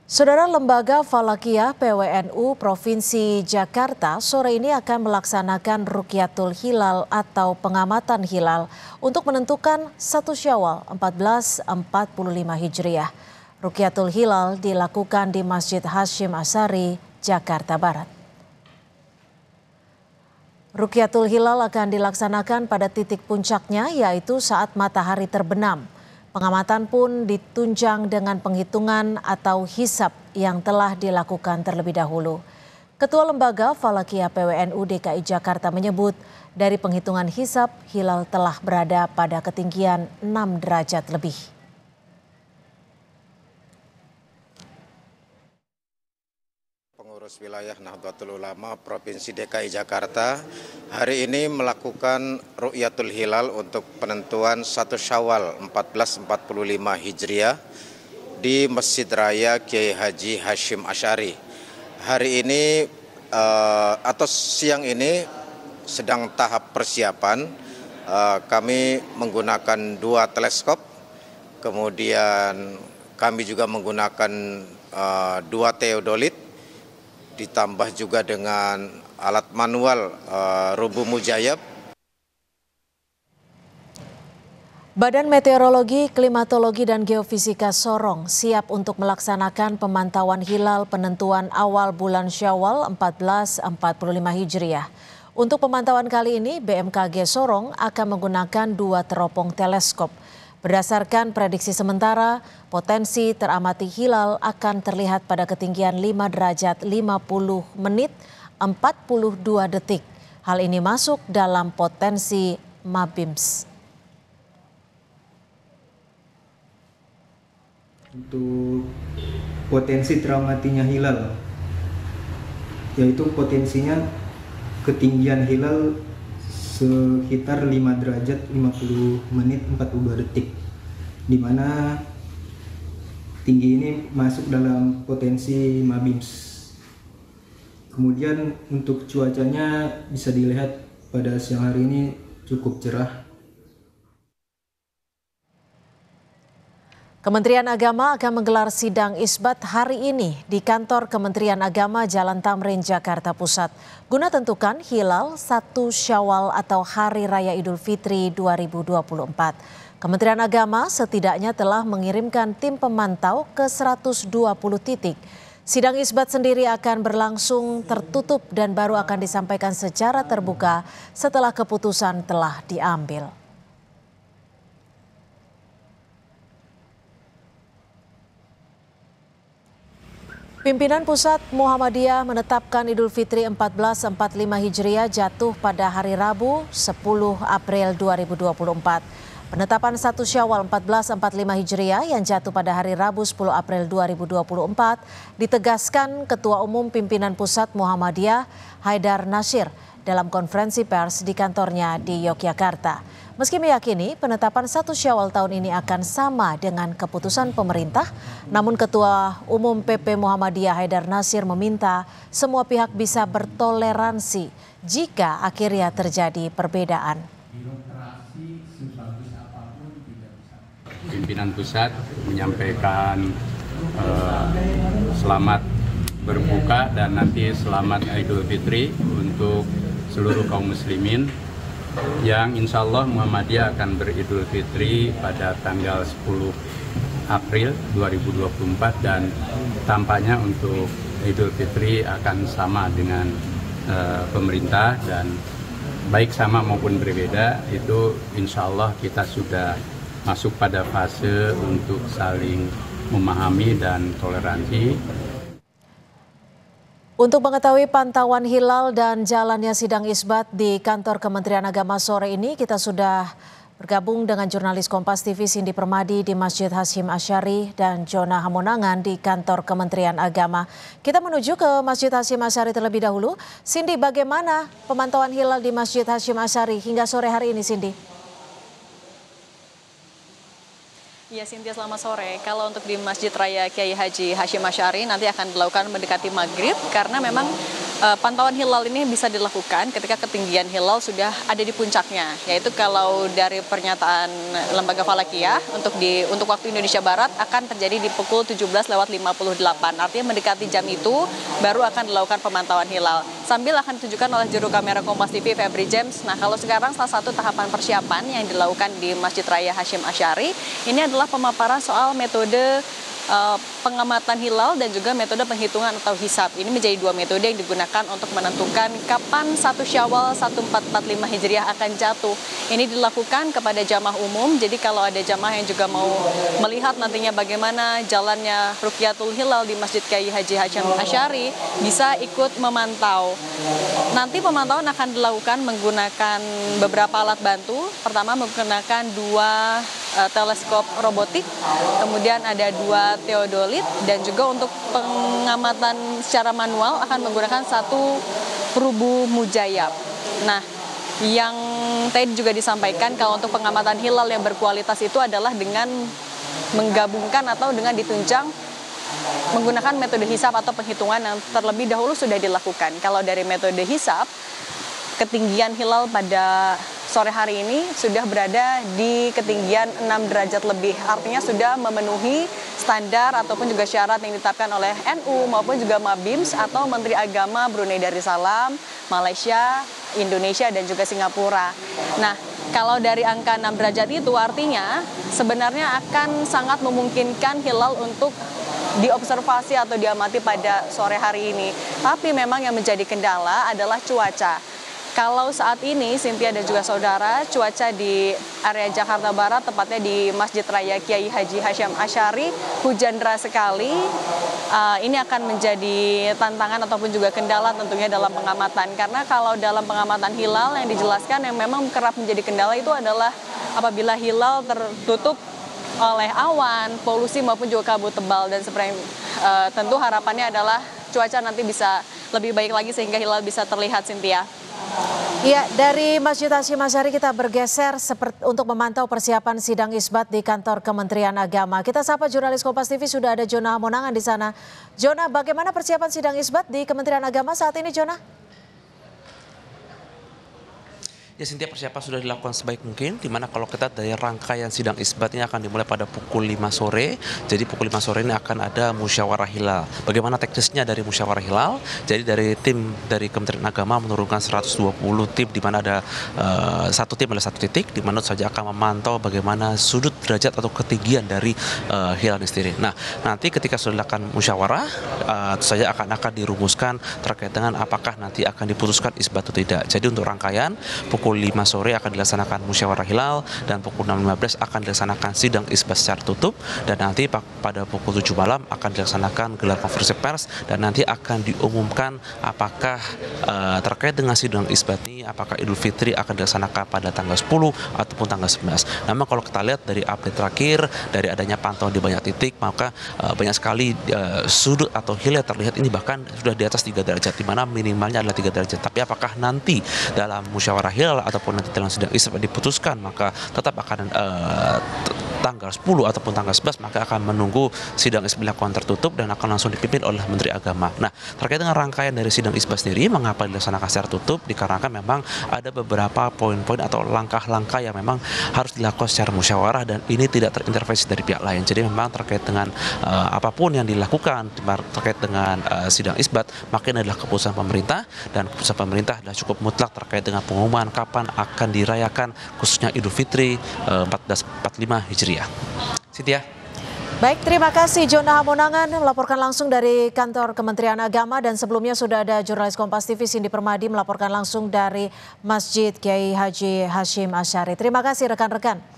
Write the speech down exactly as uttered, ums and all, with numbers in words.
Saudara, Lembaga Falakiyah P W N U Provinsi Jakarta sore ini akan melaksanakan Rukyatul Hilal atau pengamatan hilal untuk menentukan satu Syawal seribu empat ratus empat puluh lima Hijriah. Rukyatul Hilal dilakukan di Masjid Hasyim Asy'ari, Jakarta Barat. Rukyatul Hilal akan dilaksanakan pada titik puncaknya, yaitu saat matahari terbenam. Pengamatan pun ditunjang dengan penghitungan atau hisab yang telah dilakukan terlebih dahulu. Ketua Lembaga Falakiyah P W N U D K I Jakarta menyebut dari penghitungan hisab, hilal telah berada pada ketinggian enam derajat lebih. Pengurus wilayah Nahdlatul Ulama Provinsi D K I Jakarta hari ini melakukan Rukyatul Hilal untuk penentuan satu Syawal seribu empat ratus empat puluh lima Hijriah di Masjid Raya Kiai Haji Hasyim Asy'ari. Hari ini uh, atau siang ini sedang tahap persiapan. Uh, kami menggunakan dua teleskop, kemudian kami juga menggunakan uh, dua teodolit, ditambah juga dengan alat manual uh, rubuh mujayab. Badan Meteorologi, Klimatologi, dan Geofisika Sorong siap untuk melaksanakan pemantauan hilal penentuan awal bulan Syawal seribu empat ratus empat puluh lima Hijriah. Untuk pemantauan kali ini, B M K G Sorong akan menggunakan dua teropong teleskop. Berdasarkan prediksi sementara, potensi teramati hilal akan terlihat pada ketinggian lima derajat lima puluh menit empat puluh dua detik. Hal ini masuk dalam potensi Mabims. Untuk potensi teramatinya hilal, yaitu potensinya ketinggian hilal sekitar lima derajat lima puluh menit empat puluh dua detik, di mana tinggi ini masuk dalam potensi Mabims. Kemudian untuk cuacanya bisa dilihat pada siang hari ini cukup cerah. Kementerian Agama akan menggelar sidang isbat hari ini di kantor Kementerian Agama Jalan Tamrin, Jakarta Pusat, guna tentukan hilal satu Syawal atau Hari Raya Idul Fitri dua ribu dua puluh empat. Kementerian Agama setidaknya telah mengirimkan tim pemantau ke seratus dua puluh titik. Sidang isbat sendiri akan berlangsung tertutup dan baru akan disampaikan secara terbuka setelah keputusan telah diambil. Pimpinan Pusat Muhammadiyah menetapkan Idul Fitri seribu empat ratus empat puluh lima Hijriah jatuh pada hari Rabu sepuluh April dua ribu dua puluh empat. Penetapan satu Syawal seribu empat ratus empat puluh lima Hijriah yang jatuh pada hari Rabu sepuluh April dua ribu dua puluh empat ditegaskan Ketua Umum Pimpinan Pusat Muhammadiyah Haidar Nasyir dalam konferensi pers di kantornya di Yogyakarta. Meski meyakini penetapan satu Syawal tahun ini akan sama dengan keputusan pemerintah, namun Ketua Umum P P Muhammadiyah Haidar Nasyir meminta semua pihak bisa bertoleransi jika akhirnya terjadi perbedaan. Pimpinan pusat menyampaikan eh, selamat berbuka dan nanti selamat Idul Fitri untuk seluruh kaum muslimin, yang insya Allah Muhammadiyah akan beridul fitri pada tanggal sepuluh April dua ribu dua puluh empat, dan tampaknya untuk Idul Fitri akan sama dengan uh, pemerintah, dan baik sama maupun berbeda itu insya Allah kita sudah masuk pada fase untuk saling memahami dan toleransi. Untuk mengetahui pantauan hilal dan jalannya sidang isbat di kantor Kementerian Agama sore ini, kita sudah bergabung dengan jurnalis Kompas T V Cindy Permadi di Masjid Hasyim Asy'ari dan Jona Hamonangan di kantor Kementerian Agama. Kita menuju ke Masjid Hasyim Asy'ari terlebih dahulu. Cindy, bagaimana pemantauan hilal di Masjid Hasyim Asy'ari hingga sore hari ini, Cindy? Ya, Cynthia, selamat sore. Kalau untuk di Masjid Raya Kiai Haji Hasyim Asy'ari nanti akan dilakukan mendekati maghrib, karena memang uh, pantauan hilal ini bisa dilakukan ketika ketinggian hilal sudah ada di puncaknya, yaitu kalau dari pernyataan Lembaga Falakiyah untuk di untuk waktu Indonesia Barat akan terjadi di pukul tujuh belas lewat lima puluh delapan. Artinya mendekati jam itu baru akan dilakukan pemantauan hilal. Sambil akan ditunjukkan oleh juru kamera Kompas T V Febri James. Nah, kalau sekarang salah satu tahapan persiapan yang dilakukan di Masjid Raya Hasyim Asy'ari ini adalah pemaparan soal metode Uh, pengamatan hilal dan juga metode penghitungan atau hisab. Ini menjadi dua metode yang digunakan untuk menentukan kapan satu Syawal seribu empat ratus empat puluh lima Hijriah akan jatuh. Ini dilakukan kepada jamaah umum. Jadi kalau ada jamaah yang juga mau melihat nantinya bagaimana jalannya Rukyatul Hilal di Masjid Kiai Haji Hasyim Asy'ari bisa ikut memantau. Nanti pemantauan akan dilakukan menggunakan beberapa alat bantu. Pertama menggunakan dua uh, teleskop robotik, kemudian ada dua teodolit, dan juga untuk pengamatan secara manual akan menggunakan satu perubu mujayab. Nah, yang tadi juga disampaikan kalau untuk pengamatan hilal yang berkualitas itu adalah dengan menggabungkan atau dengan ditunjang menggunakan metode hisab atau penghitungan yang terlebih dahulu sudah dilakukan. Kalau dari metode hisab, ketinggian hilal pada sore hari ini sudah berada di ketinggian enam derajat lebih. Artinya sudah memenuhi standar ataupun juga syarat yang ditetapkan oleh N U maupun juga Mabims atau Menteri Agama Brunei Darussalam, Malaysia, Indonesia, dan juga Singapura. Nah, kalau dari angka enam derajat itu artinya sebenarnya akan sangat memungkinkan hilal untuk diobservasi atau diamati pada sore hari ini. Tapi memang yang menjadi kendala adalah cuaca. Kalau saat ini, Cynthia dan juga saudara, cuaca di area Jakarta Barat, tepatnya di Masjid Raya Kiai Haji Hasyim Asy'ari, hujan deras sekali. Uh, ini akan menjadi tantangan ataupun juga kendala tentunya dalam pengamatan. Karena kalau dalam pengamatan hilal yang dijelaskan yang memang kerap menjadi kendala itu adalah apabila hilal tertutup oleh awan, polusi maupun juga kabut tebal. Dan sebenarnya uh, tentu harapannya adalah cuaca nanti bisa lebih baik lagi sehingga hilal bisa terlihat, Cynthia. Ya, dari Masjid Hasyim Asy'ari kita bergeser seperti untuk memantau persiapan sidang isbat di kantor Kementerian Agama. Kita sapa jurnalis Kompas T V, sudah ada Jona Hamonangan di sana. Jona, bagaimana persiapan sidang isbat di Kementerian Agama saat ini, Jona? Ya, Cynthia, persiapan sudah dilakukan sebaik mungkin, di mana kalau kita dari rangkaian sidang isbat ini akan dimulai pada pukul lima sore. Jadi pukul lima sore ini akan ada musyawarah hilal. Bagaimana teknisnya dari musyawarah hilal? Jadi dari tim dari Kementerian Agama menurunkan seratus dua puluh tim, di mana ada uh, satu tim ada satu titik, di mana saja akan memantau bagaimana sudut derajat atau ketinggian dari uh, hilal ini sendiri. Nah, nanti ketika sudah dilakukan musyawarah, uh, saja akan akan dirumuskan terkait dengan apakah nanti akan diputuskan isbat atau tidak. Jadi untuk rangkaian pukul Pukul lima sore akan dilaksanakan musyawarah hilal, dan pukul enam lima belas akan dilaksanakan sidang isbat secara tutup, dan nanti pada pukul tujuh malam akan dilaksanakan gelar konferensi pers, dan nanti akan diumumkan apakah uh, terkait dengan sidang isbat ini apakah Idul Fitri akan dilaksanakan pada tanggal sepuluh ataupun tanggal sebelas. Namun kalau kita lihat dari update terakhir, dari adanya pantauan di banyak titik, maka uh, banyak sekali uh, sudut atau hilal terlihat ini bahkan sudah di atas tiga derajat, di mana minimalnya adalah tiga derajat. Tapi apakah nanti dalam musyawarah hilal ataupun nanti dalam sidang isbat diputuskan, maka tetap akan uh, tanggal sepuluh ataupun tanggal sebelas, maka akan menunggu sidang isbat dilakukan tertutup dan akan langsung dipimpin oleh Menteri Agama. Nah, terkait dengan rangkaian dari sidang isbat sendiri, mengapa dilaksanakan secara tutup? Dikarenakan memang ada beberapa poin-poin atau langkah-langkah yang memang harus dilakukan secara musyawarah, dan ini tidak terintervensi dari pihak lain. Jadi memang terkait dengan uh, apapun yang dilakukan terkait dengan uh, sidang isbat, maka ini adalah keputusan pemerintah, dan keputusan pemerintah adalah cukup mutlak terkait dengan pengumuman kapan akan dirayakan khususnya Idul Fitri uh, seribu empat ratus empat puluh lima Hijriah. Cynthia. Baik, terima kasih Jona Hamonangan melaporkan langsung dari kantor Kementerian Agama, dan sebelumnya sudah ada jurnalis Kompas T V Cindy Permadi melaporkan langsung dari Masjid Kiai Haji Hasyim Asy'ari. Terima kasih rekan-rekan.